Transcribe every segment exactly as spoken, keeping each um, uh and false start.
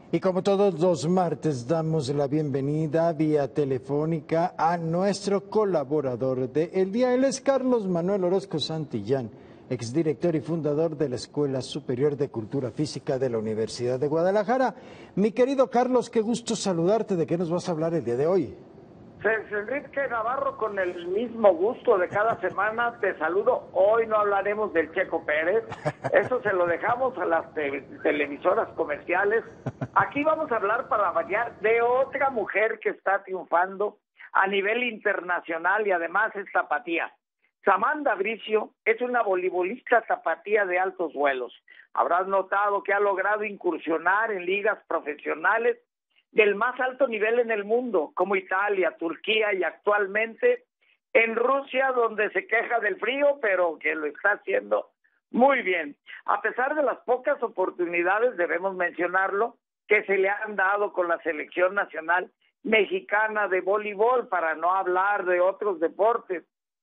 Y como todos los martes, damos la bienvenida vía telefónica a nuestro colaborador de el día. Él es Carlos Manuel Orozco Santillán, exdirector y fundador de la Escuela Superior de Cultura Física de la Universidad de Guadalajara. Mi querido Carlos, qué gusto saludarte. ¿De qué nos vas a hablar el día de hoy? Sergio Enrique Navarro, con el mismo gusto de cada semana, te saludo. Hoy no hablaremos del Checo Pérez, eso se lo dejamos a las te televisoras comerciales. Aquí vamos a hablar, para variar, de otra mujer que está triunfando a nivel internacional y además es tapatía. Samantha Bricio es una voleibolista tapatía de altos vuelos. Habrás notado que ha logrado incursionar en ligas profesionales del más alto nivel en el mundo, como Italia, Turquía y actualmente en Rusia, donde se queja del frío, pero que lo está haciendo muy bien. A pesar de las pocas oportunidades, debemos mencionarlo, que se le han dado con la selección nacional mexicana de voleibol, para no hablar de otros deportes.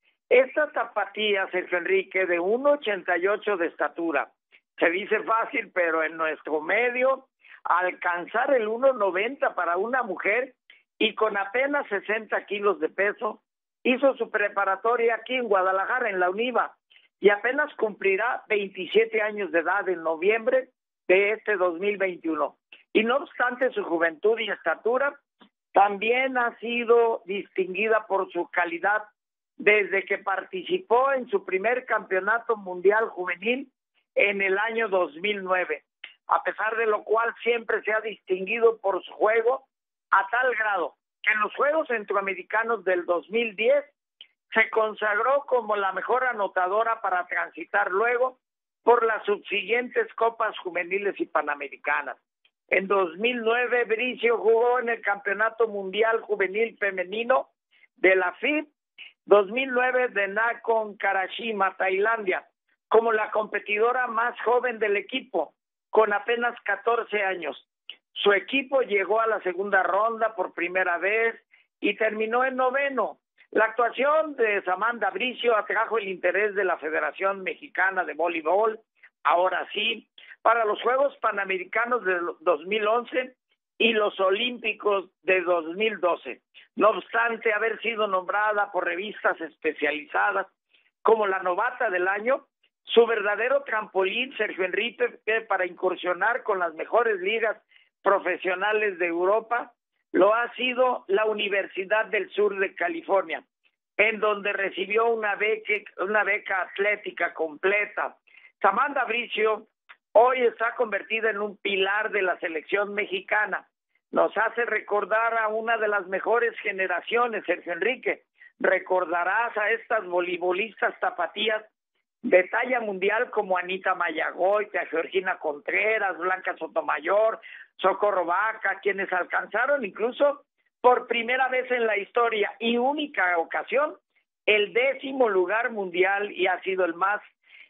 Esta tapatía, Sergio Enrique, de uno ochenta y ocho de estatura, se dice fácil, pero en nuestro medio, alcanzar el uno noventa para una mujer y con apenas sesenta kilos de peso, hizo su preparatoria aquí en Guadalajara, en la UNIVA, y apenas cumplirá veintisiete años de edad en noviembre de este dos mil veintiuno. Y no obstante su juventud y estatura, también ha sido distinguida por su calidad desde que participó en su primer campeonato mundial juvenil en el año dos mil nueve. A pesar de lo cual siempre se ha distinguido por su juego, a tal grado que en los Juegos Centroamericanos del dos mil diez se consagró como la mejor anotadora para transitar luego por las subsiguientes Copas Juveniles y Panamericanas. En dos mil nueve, Bricio jugó en el Campeonato Mundial Juvenil Femenino de la F I B dos mil nueve de Nakhon Karachima, Tailandia, como la competidora más joven del equipo, con apenas catorce años. Su equipo llegó a la segunda ronda por primera vez y terminó en noveno. La actuación de Samantha Bricio atrajo el interés de la Federación Mexicana de Voleibol, ahora sí, para los Juegos Panamericanos de dos mil once y los Olímpicos de dos mil doce. No obstante haber sido nombrada por revistas especializadas como la novata del año, su verdadero trampolín, Sergio Enrique, para incursionar con las mejores ligas profesionales de Europa, lo ha sido la Universidad del Sur de California, en donde recibió una beca, una beca atlética completa. Samantha Bricio hoy está convertida en un pilar de la selección mexicana. Nos hace recordar a una de las mejores generaciones, Sergio Enrique. Recordarás a estas voleibolistas tapatías de talla mundial como Anita Mayagoitia, Georgina Contreras, Blanca Sotomayor, Socorro Vaca, quienes alcanzaron incluso por primera vez en la historia y única ocasión el décimo lugar mundial, y ha sido el más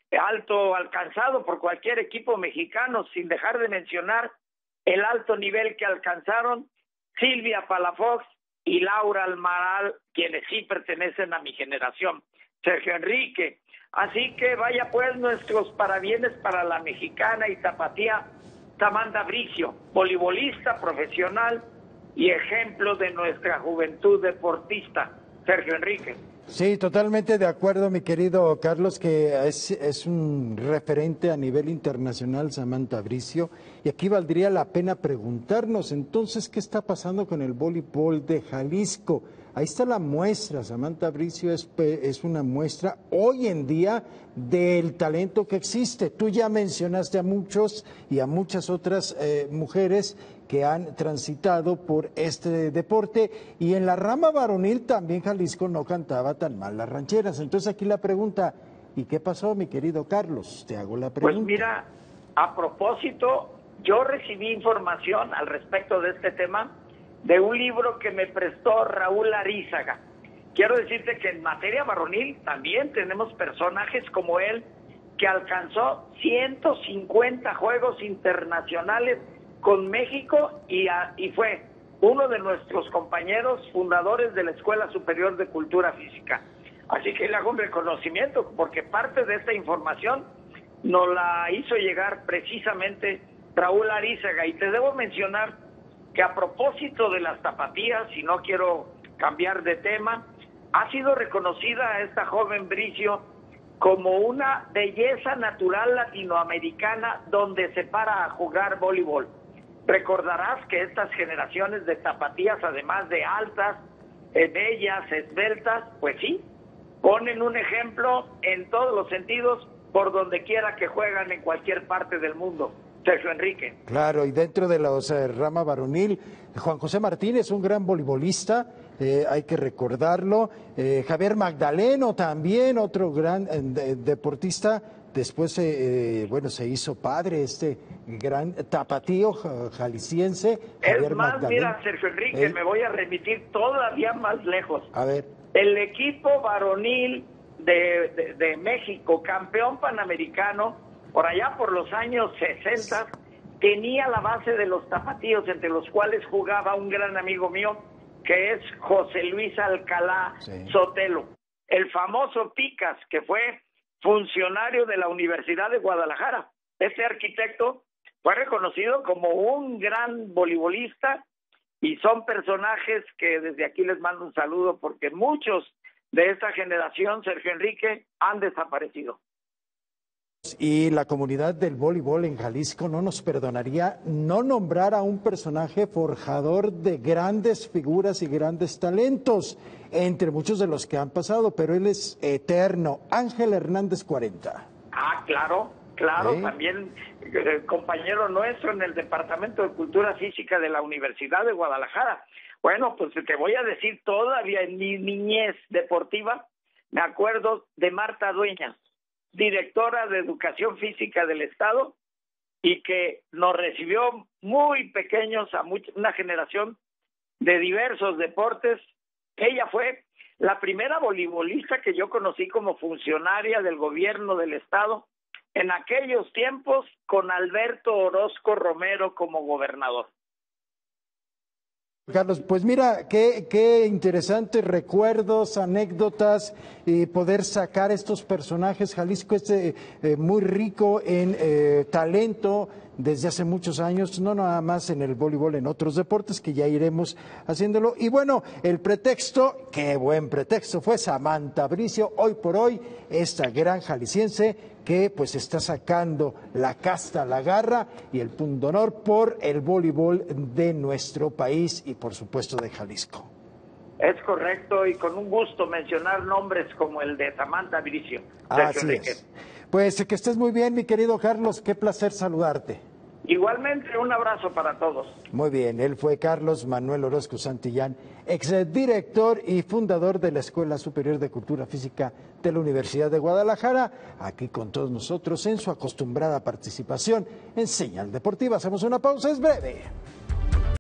alto alcanzado por cualquier equipo mexicano, sin dejar de mencionar el alto nivel que alcanzaron Silvia Palafox y Laura Almaral, quienes sí pertenecen a mi generación, Sergio Enrique. Así que vaya pues nuestros parabienes para la mexicana y tapatía Samantha Bricio, voleibolista profesional y ejemplo de nuestra juventud deportista, Sergio Enrique. Sí, totalmente de acuerdo, mi querido Carlos, que es, es un referente a nivel internacional, Samantha Bricio, y aquí valdría la pena preguntarnos, entonces, ¿qué está pasando con el voleibol de Jalisco? Ahí está la muestra. Samantha Bricio es, es una muestra hoy en día del talento que existe. Tú ya mencionaste a muchos y a muchas otras eh, mujeres que han transitado por este deporte, y en la rama varonil también Jalisco no cantaba tan mal las rancheras. Entonces aquí la pregunta, ¿y qué pasó, mi querido Carlos? Te hago la pregunta. Pues mira, a propósito, yo recibí información al respecto de este tema de un libro que me prestó Raúl Arízaga. Quiero decirte que en materia varonil también tenemos personajes como él, que alcanzó ciento cincuenta juegos internacionales con México y, a, y fue uno de nuestros compañeros fundadores de la Escuela Superior de Cultura Física. Así que le hago un reconocimiento, porque parte de esta información nos la hizo llegar precisamente Raúl Arízaga. Y te debo mencionar que a propósito de las tapatías, y no quiero cambiar de tema, ha sido reconocida esta joven Bricio como una belleza natural latinoamericana donde se para a jugar voleibol. Recordarás que estas generaciones de tapatías, además de altas, eh, bellas, esbeltas, pues sí, ponen un ejemplo en todos los sentidos por donde quiera que juegan en cualquier parte del mundo. Sergio Enrique. Claro, y dentro de la eh, rama varonil, Juan José Martínez, un gran voleibolista, eh, hay que recordarlo. Eh, Javier Magdaleno también, otro gran eh, de, deportista. Después, eh, bueno, se hizo padre este gran tapatío jalisciense. Javier es más, Magdaleno. Mira, Sergio Enrique, ¿Eh? me voy a remitir todavía más lejos. A ver. El equipo varonil de, de, de México, campeón panamericano, por allá por los años sesenta, tenía la base de los tapatíos, entre los cuales jugaba un gran amigo mío, que es José Luis Alcalá sí. Sotelo, el famoso Picas, que fue funcionario de la Universidad de Guadalajara. Este arquitecto fue reconocido como un gran voleibolista y son personajes que desde aquí les mando un saludo porque muchos de esta generación, Sergio Enrique, han desaparecido. Y la comunidad del voleibol en Jalisco no nos perdonaría no nombrar a un personaje forjador de grandes figuras y grandes talentos, entre muchos de los que han pasado, pero él es eterno, Ángel Hernández cuarenta. Ah, claro, claro, ¿Eh? también eh, compañero nuestro en el Departamento de Cultura Física de la Universidad de Guadalajara. Bueno, pues te voy a decir, todavía en mi niñez deportiva, me acuerdo de Marta Dueñas, directora de Educación Física del Estado, y que nos recibió muy pequeños a mucha, una generación de diversos deportes. Ella fue la primera voleibolista que yo conocí como funcionaria del gobierno del Estado en aquellos tiempos, con Alberto Orozco Romero como gobernador. Carlos, pues mira, qué, qué interesantes recuerdos, anécdotas, y poder sacar estos personajes. Jalisco es eh, eh, muy rico en eh, talento desde hace muchos años, no nada más en el voleibol, en otros deportes que ya iremos haciéndolo. Y bueno, el pretexto, qué buen pretexto, fue Samantha Bricio, hoy por hoy, esta gran jalisciense que pues está sacando la casta, la garra y el punto honor por el voleibol de nuestro país y por supuesto de Jalisco. Es correcto, y con un gusto mencionar nombres como el de Samantha Bricio. Así es. Pues que estés muy bien, mi querido Carlos, qué placer saludarte. Igualmente, un abrazo para todos. Muy bien, él fue Carlos Manuel Orozco Santillán, exdirector y fundador de la Escuela Superior de Cultura Física de la Universidad de Guadalajara, aquí con todos nosotros en su acostumbrada participación en Señal Deportiva. Hacemos una pausa, es breve.